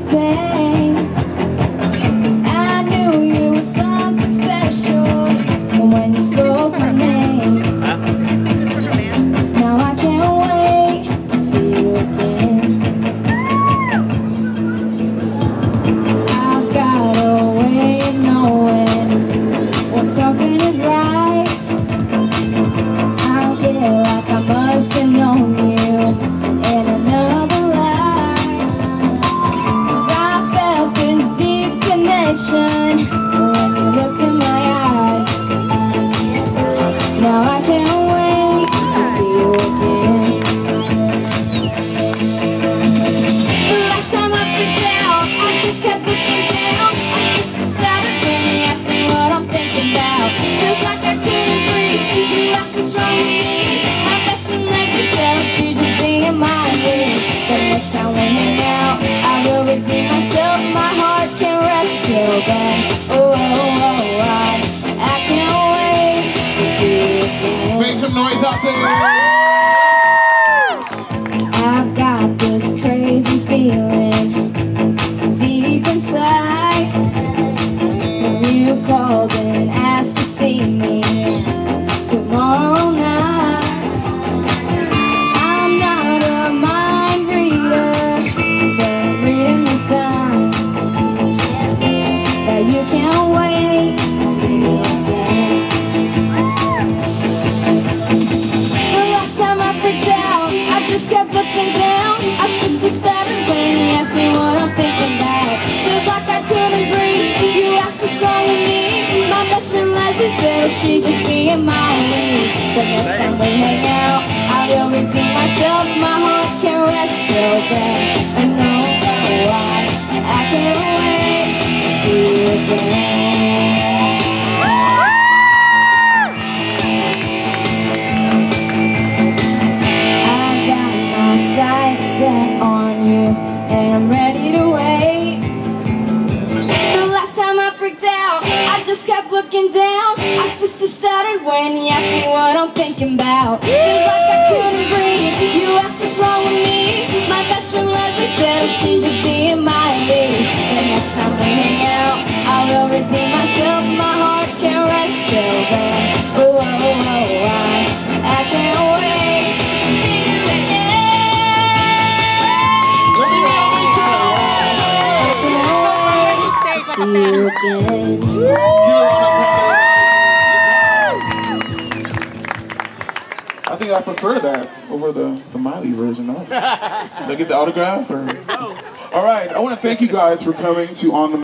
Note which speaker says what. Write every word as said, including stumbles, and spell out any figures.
Speaker 1: tamed. I knew you were something special when you spoke my name. Now I can't wait to see you again. I've got a way of knowing when something is right. I feel like I must have known you in another life, 'cause I felt this deep connection when you looked in my eyes. Now I can't wait to see you again. The last time I freaked out, I just kept looking down. I just decided when you asked me what I'm thinking about. Feels like I couldn't breathe. You asked what's wrong with me. My best friend Leslie said I should just be in my head. The next time we hang out, I will redeem myself. My heart can rest till then. Oh, oh, oh, I, I can't wait to see you again.
Speaker 2: Make some noise out there!
Speaker 1: I've got this crazy feeling deep inside when you called and asked to see me tomorrow night. I'm not a mind reader, but I'm reading the signs that you can't wait to see me again. The last time I freaked out, I just kept looking down. I just started when you asked me what I'm thinking about. Feels like I couldn't breathe. You asked what's wrong with me. My best friend Leslie said she'd just be in my league. The next time we hang out, I will redeem myself. My heart can rest till then. And no, I, I can't wait to see you again. I've got my sights set on you, and I'm ready to wait. The last time I freaked out, I just kept looking down. I just started when you asked me what I'm thinking about. Feels like I couldn't breathe. You asked what's wrong with me. My best friend Leslie said she'd just be in my league. The next time we hang out, I will redeem myself. My heart can rest till then. Oh, oh, oh, I, I can't wait to see you again.
Speaker 2: Let me know, let me know.
Speaker 1: I can't wait to see you again.
Speaker 2: Give her a round of applause. I think I prefer that over the, the Miley version. That was- Should I get the autograph? Or? All right, I want to thank you guys for coming to On the